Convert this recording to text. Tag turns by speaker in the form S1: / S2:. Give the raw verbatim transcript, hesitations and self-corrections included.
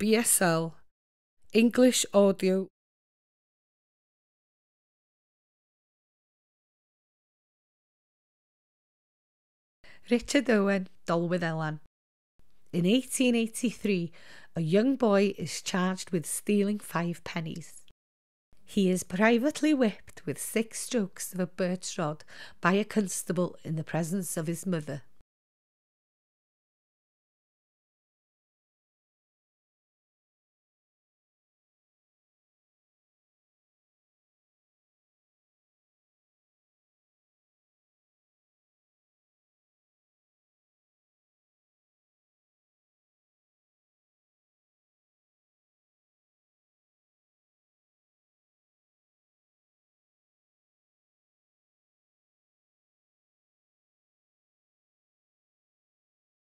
S1: B S L English Audio. Richard Owen, Dolwyddelan. In eighteen eighty-three, a young boy is charged with stealing five pennies. He is privately whipped with six strokes of a birch rod by a constable in the presence of his mother.